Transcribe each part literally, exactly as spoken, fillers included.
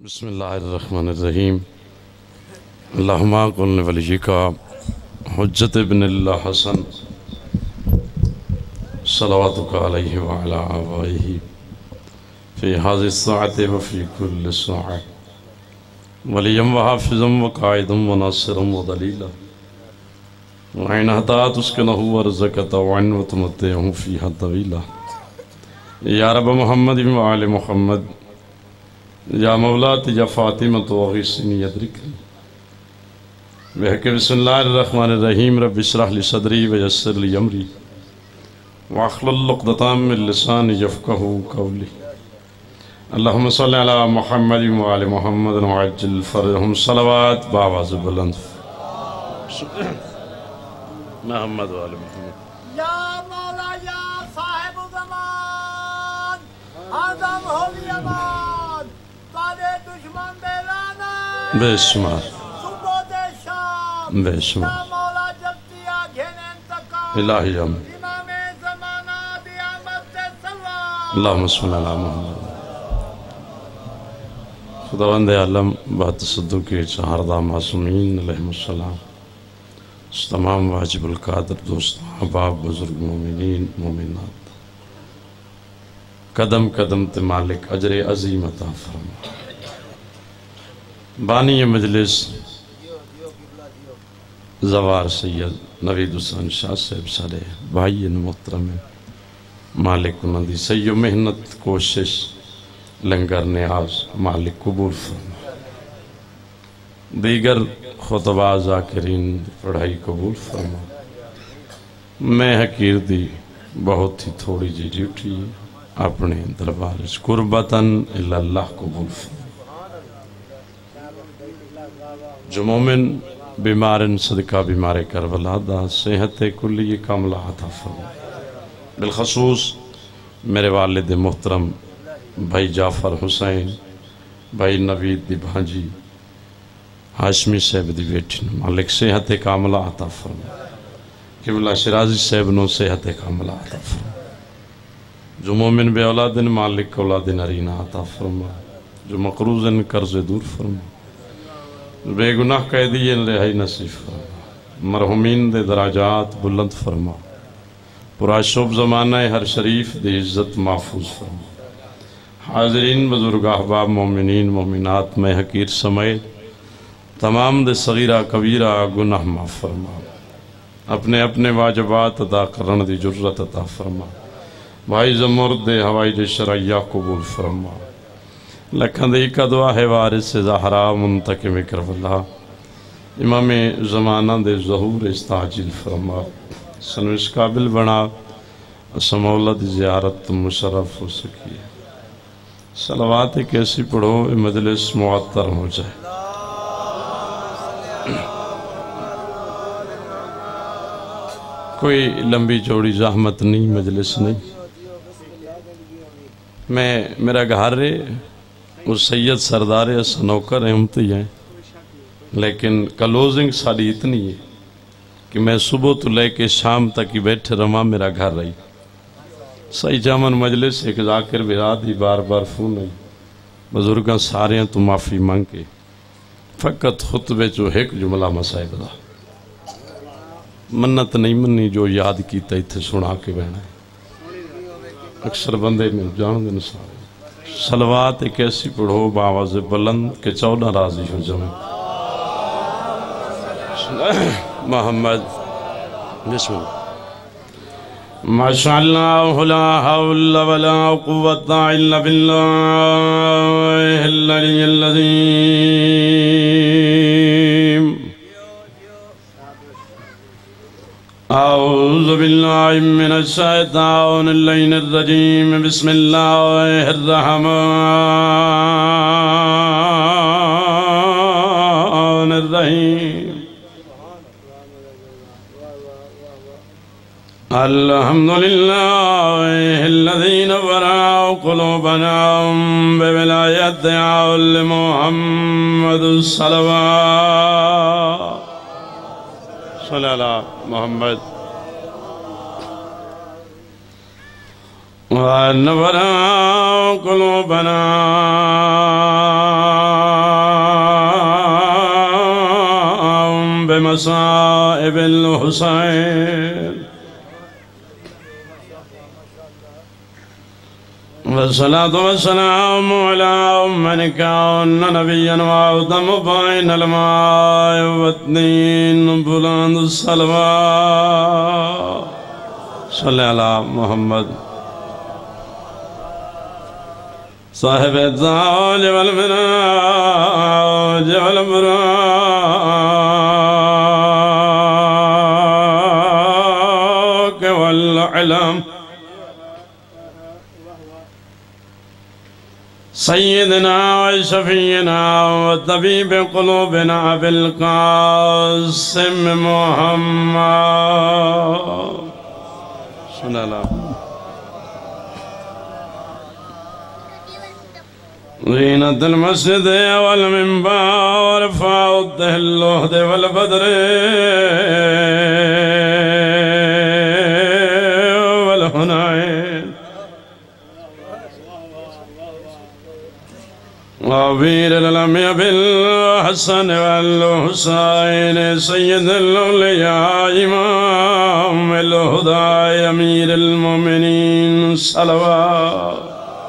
بسم اللہ الرحمن الرحیم اللہم قل ولیکا حجت ابن اللہ حسن صلواتک علیہ وعلا آبائہ فی حاضر الساعت وفی کل ساعت ولیم وحافظا وقائدا وناصرا ودلیلا وعین حتات اسکنہ ورزکتا وعن وتمتعہ فیہا طویلا یا رب محمد وعال محمد یا مولات یا فاطمہ تو اغیثنی یدرکنی بحق بسم اللہ الرحمن الرحیم رب اشرح لی صدری ویسر لی امری واخلل عقدۃ من لسانی یفقہوا قولی اللہم صلی علی محمد وعلی محمد وعجل فرجہم صلوات بآواز بلند محمد وعلی محمد یا مولا یا صاحب زمان آدم ہولی امان تارے دشمن بے لانا بے شمار صبح دے شام بے یا شمار مولا جلتی آگھن انتقام الہی ہم امام زمانہ دیامت دے سلام اللہم صلی علی محمد خداوند عالم بہت صدق کے چہاردہ معصومین علیہ السلام تمام واجب القادر دوست احباب بزرگ مومنین مومنات قدم قدم تے مالک اجر عظیم عطا فرما بانی مجلس زوار سید نوید حسین شاہ صاحب سارے بھائی محترم مالک انہوں دی سیو محنت کوشش لنگر نیاز مالک قبول فرما دیگر خطبہ ذاکرین پڑھائی قبول فرما میں حقیر دی بہت ہی تھوڑی جی ڈیوٹی اپنے دربار قربتاً اللہ قبول فرما جو مومن بیمارن صدقہ بیمار کربلا دا صحت کلی کاملہ عطا فرما بالخصوص میرے والد محترم بھائی جعفر حسین بھائی نوید دی بھانجی ہاشمی صاحب دی بیٹی مالک صحت کاملہ عطا فرما قبلہ شرازی صاحب نو صحت کاملہ عطا فرما جو مومن بے اولادن مالک اولادن ارینہ عطا فرما جو مقروضن قرض دور فرما بے گناہ قیدین رہائی نصیب فرما مرحومین دے دراجات بلند فرما پورا شب زمانہ ہر شریف دے عزت محفوظ فرما حاضرین بزرگ احباب مومنین مومنات میں حقیر سمیت تمام دے صغیرہ کبیرہ گناہ معاف فرما اپنے اپنے واجبات ادا کرن دی جرت عطا فرما بھائی زمرد دے ہوائی دے شرعیہ قبول فرما لکھن دے کا دعا ہے وارث زہرا منتقم کربلا امام زمانہ دے ظہور استعجیل فرما سنو اس قابل بنا سمولد زیارت مشرف ہو سکی صلوات کیسی پڑھو مجلس معطر ہو جائے کوئی لمبی چوڑی زحمت نہیں مجلس نہیں میں میرا گھر رہے وہ سید سردار سنوکر احمدی ہیں لیکن کلوزنگ ساری اتنی ہے کہ میں صبح تو لے کے شام تک ہی بیٹھے رہا میرا گھر رہی صحیح جامن مجلس ایک ذاکر برادی بار بار فون ہے بزرگاں سارے ہیں تو معافی مانگ کے فقط خطبے جو ایک جملہ مسائب دا منت نہیں منی جو یاد کیتا ہی تھے سنا کے بہنا ہے اکثر بندے میں جان دن سارے صلوات ایک ایسی پڑھو باواز بلند کہ چودہ راضی ہو جائیں محمد بسم اللہ ماشاءاللہ لا حول ولا قوة الا باللہ العلی العظیم اعوذ باللہ من الشیطان اللعین الرجیم بسم اللہ الرحمن الرحیم الحمدللہ الذی نور قلوبنا بولایت علی محمد صلوات صلی اللہ محمد ونور قلوبنا مصائب الحسین والصلاة والسلام على من كان نبيا وأعظم بين الماء والدين بلند الصلوات صلی اللہ محمد صاحب التاج والمناج والبراق والعلم سيدنا وشفينا وطبيب قلوبنا بالقاسم محمد صلى الله زينة المسجد والمنبر فوض اللهد والبدر والهنين وبير الأنبياء بالحسن والحسين سيد الأولياء إمام الهدى أمير المؤمنين صلوات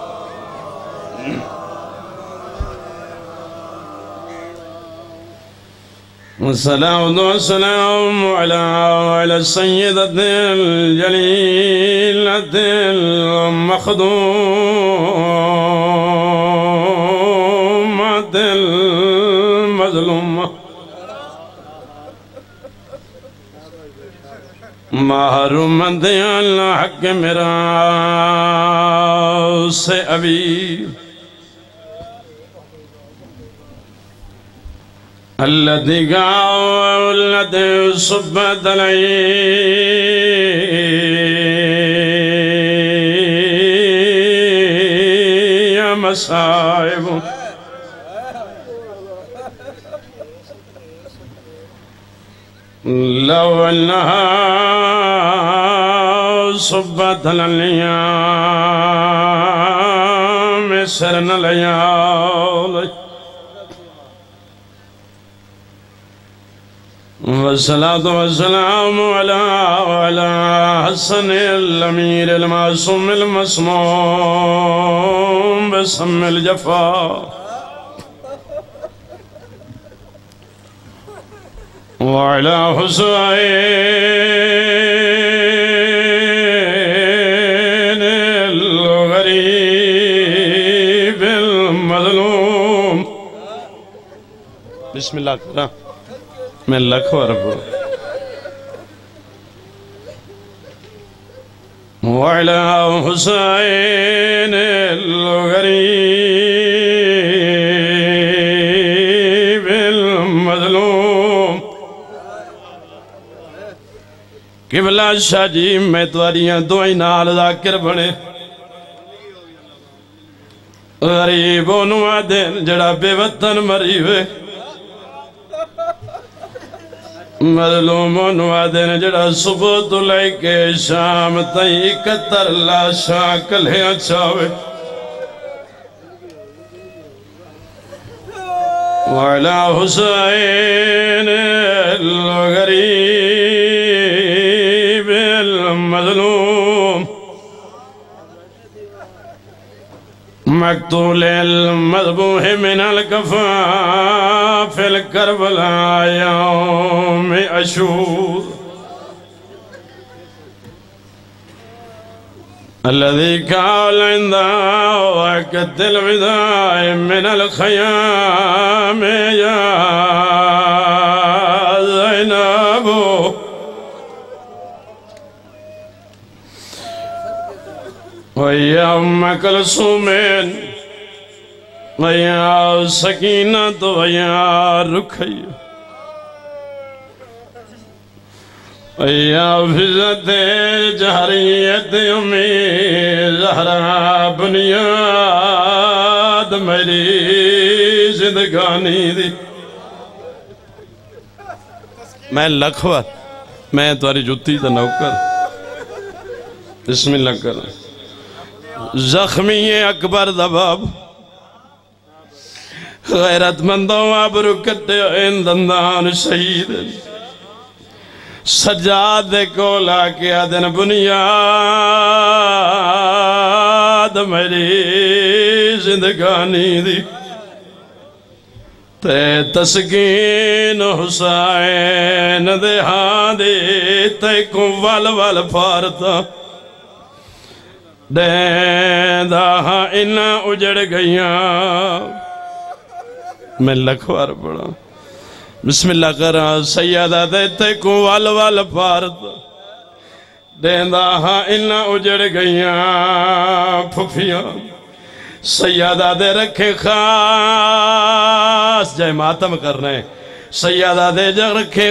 والصلاة والسلام على السيدة الجليلة المخدومة المظلومة محرومة الحق ميراث أبي الذي قال الذي صبت علي مصائب لو أنها صبت الأيام سرنا ليالي والصلاة والسلام على حسن الأمير المعصوم المسموم بسم الجفا وعلى حسين الغريب المظلوم بسم الله الرحمن میں لکھ ورکو وعلى حسين الغريب المظلوم قبلہ شاہ جی میں تواریاں دعائیں نال ذاکر بنے غریبوں نوا دین جڑا بے وطن مری ہوئے مظلوموں نوادن جڑا صبح تو لے کے شام تائیں اکتر لاشاں کلھیاں چاوے وعلا حسین الغریب المظلوم مقتول المذبوح من الكفاف الكربلاء يوم أشور الذي كان عند وقت الوداع من الخيام يا زينب ويا أم كلثوم ويا سكينة ويا رقية ويا حفظة جهرية أمي زهرا بنياد میری زندگانی دی میں لکھوت میں تاری جتی تا نوکر بسم اللہ کر زخمی اکبر دباب غیرت مندوں عبرو کٹے این دندان شہید سجاد کو لا کے آدن بنیاد میری زندگانی دی تے تسکین حسین دے ہاں دے تے کو وال وال پھارتا دیندہ ہاں انہاں اجڑ گئیاں میں لکھوار پڑھا بسم اللہ کرا سیدہ دیتے کو وال وال پارت دیندہ ہاں انہاں اجڑ گئیاں پھپیاں سیدہ دے رکھے خاص جائے ماتم کرنے سیدہ دے جا رکھے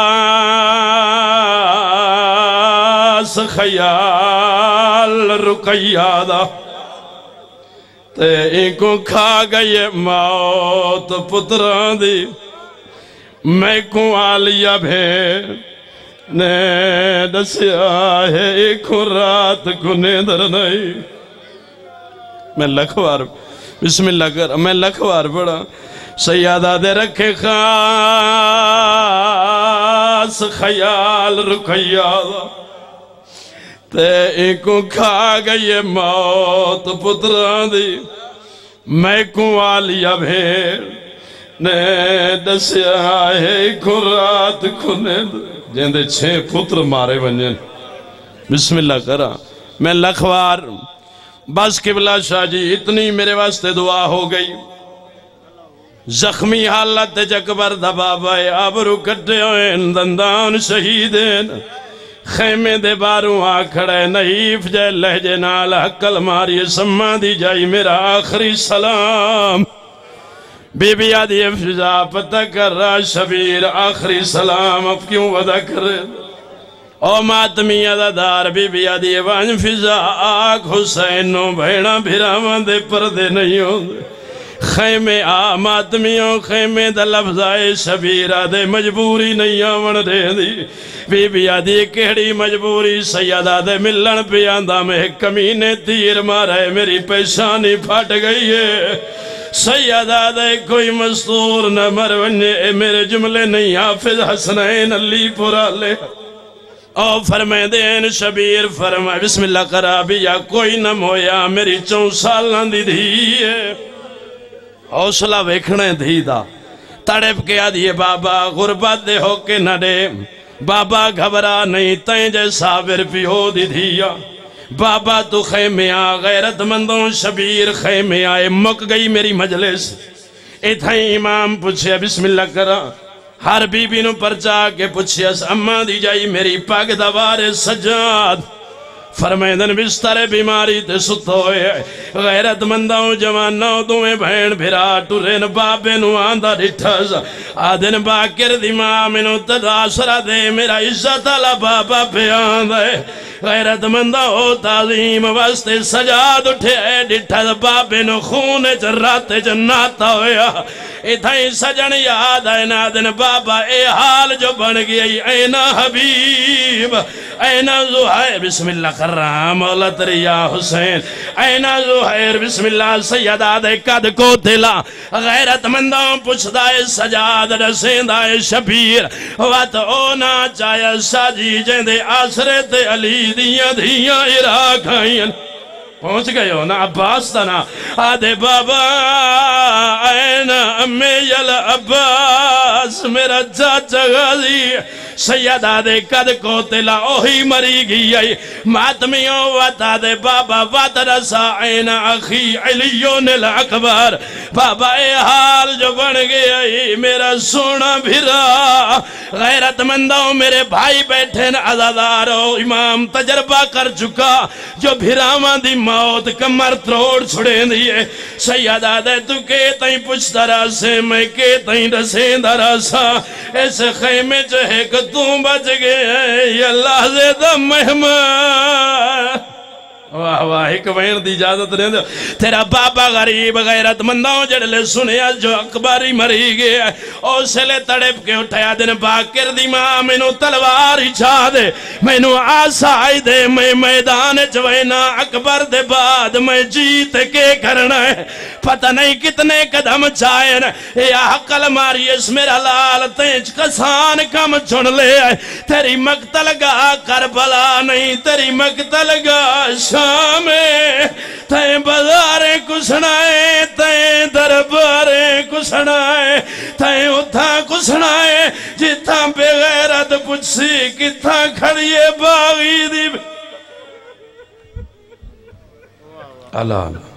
خاص خیال رقیہ دا تے ایکو کھا گئی موت پتران دی میں کو آلیا بھیر نے دسیا ہے ایکو رات کو نیدر نہیں میں لکھوار بسم اللہ کر میں لکھوار پڑھا سیادہ دے رکھے خاص خیال رکھیا تے ایکو کھا گئی موت پتران دی میں کو آلیا بھیر نے دسیا ہے ایکو رات کو نیدر جیندے چھے پتر مارے ونجن بسم اللہ کرا میں لکھوار بس قبلہ شاہ جی اتنی میرے واسطے دعا ہو گئی زخمی حالت جکبر دبا بائے آبرو کٹے ہوئے دندان شہیدین خیمے دے باروں آکھڑے نحیف جائے لہجے نال حقل ماری سما دی جائی میرا آخری سلام بی بی آدھی افزا پتہ کر رہا شبیر آخری سلام اب کیوں ودا کرے او ماتمی عددار بی بی آدھی وان فضا آگ حسینوں بھیڑا بھیرامان دے پردے نہیں ہوں دے خیمے آ ماتمیوں خیمے دا لفظائے شبیرہ دے مجبوری نہیں آون دے دی بی بی آدھی کہڑی مجبوری سیدہ دے ملن پیاندہ میں کمینے تیر مارے میری پیشانی پھٹ گئی ہے سیدہ دے کوئی مستور نہ مرونجے میرے جملے نہیں حافظ حسنین علی پورا لے او فرمائے دین شبیر فرمائے بسم اللہ کرابی یا کوئی نہ مویا میری چون سال نہ دی دھیئے حوصلہ ویکھنے دھی دا تڑپ کے آدھیے بابا غربت دے ہو کے نہ دے بابا گھبرا نہیں تین جے صابر پی ہو دی دھیا بابا تو خیمے آ غیرت مندوں شبیر خیمے آئے مک گئی میری مجلس اتھائیں امام پوچھے بسم اللہ کرا ہر بی بی نو پرچا کے پوچھے اس اماں دی جائی میری پاک دوار سجاد فرمائے دن بستر بیماری تے ستوئے غیرت منداؤں جواناؤں دوئے بھین بھرا ٹورین بابے نو آندہ ڈٹھز آدھن باکر دیماں منو تداسرہ دے میرا عزت اللہ بابا پہ آندھے غیرت منداؤں تعظیم واسطے سجاد اٹھے ڈٹھز بابے نو خون جرات جناتا ہویا اتھائیں سجن یاد آئے نادن بابا اے حال جو بن گئی اینا حبیب اینا زہیر بسم اللہ کر رہا مولا تری یا حسین اینا زہیر بسم اللہ سیدہ دے قد کو تلا غیرت مندوں پچھدائے سجاد رسیندائے شبیر وات اونا چاہیا ساجی جیندے آسرے تے علی دیاں دیاں عراق آئین پہنچ گئے ہو نا عباس تنا آدھے بابا اینا امی یل عباس میرا چاچا غازی سیدہ دے قد کو تلا اوہی مری گئی آئی ماتمیوں واتا دے بابا وات رسا اینا اخی علیون الاکبر بابا اے حال جو بن گئی میرا سونا بھرا غیرت مندوں میرے بھائی بیٹھے عزادارو امام تجربہ کر چکا جو بھراما دی موت کمر تروڑ چھڑیں دیئے سیدہ دے تو کہتیں پچھتا راسے میں کہتیں رسیندہ راسا ایسے خیمے چہے کہ تم بچ گئے یا اللہ زیدہ مہمان واہ واہ ایک وین دی اجازت دے دو تیرا بابا غریب غیرت مندوں جڑلے سنیا جو اکبری مری گیا اسے لے تڑپ کے اٹھایا دن باکر دی ماں میں نو تلواری چھا دے میں نو آسائی دے میں میدان چوینا اکبر دے بعد میں جیت کے کرنا ہے پتہ نہیں کتنے قدم چاہے نا یا حقل ماری اس میرا لال تینچ کسان کم چن لے آئے تیری مقتل گا کربلا نہیں تیری مقتل گا شامے تین بازاریں کسنائے تین درباریں کسنائے تین اتھاں کسنائے جتھاں بے غیرت پچھسی کتھاں کھڑیے باغی دی اللہ اللہ